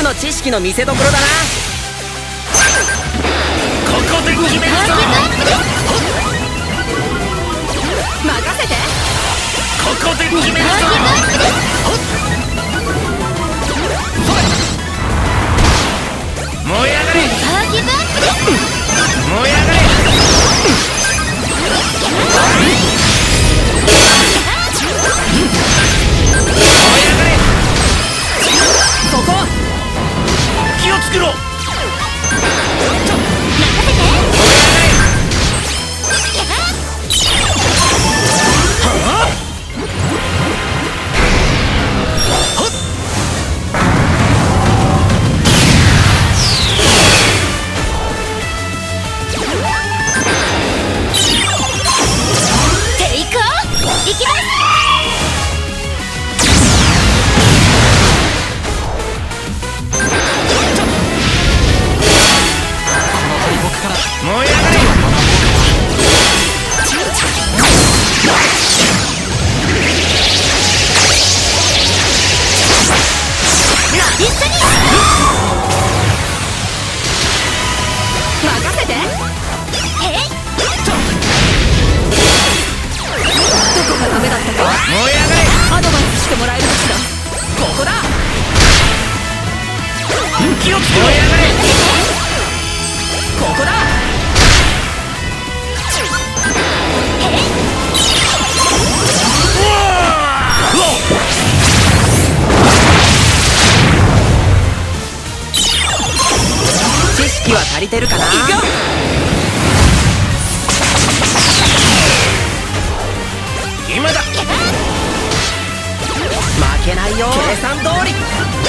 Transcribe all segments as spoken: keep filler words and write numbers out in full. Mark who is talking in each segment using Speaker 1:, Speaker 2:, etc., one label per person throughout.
Speaker 1: の知識の見せ所だな。
Speaker 2: ここで決めるぞ。
Speaker 3: 任せて。
Speaker 2: ここで決めるぞ。燃え上がれ。燃え上がれ。
Speaker 1: ここ
Speaker 2: 気をつけろ。
Speaker 3: アドバイスしてもらえるかしら。ここだ。
Speaker 2: 気をつけろ。
Speaker 3: ここだ。
Speaker 1: 知識は足りてるかな。
Speaker 3: 行くよ。
Speaker 2: 今だ。
Speaker 1: 負けないよ。計算通り。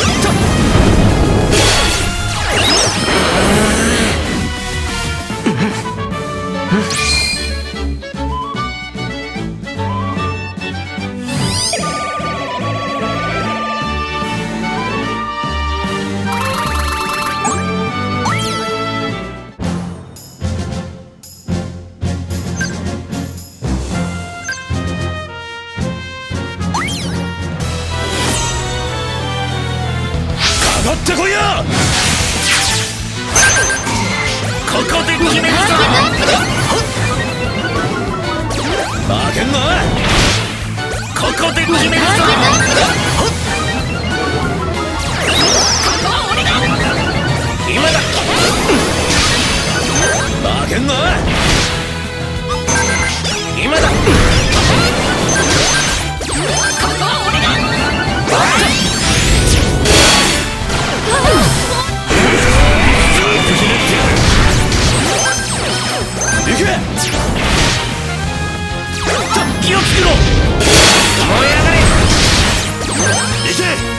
Speaker 2: かかってこいや。ここで決めるぞ。負けんな。ここで決めるぞ。今だ。負けんな。今だ。気をつけろ。燃え上がれ。行け。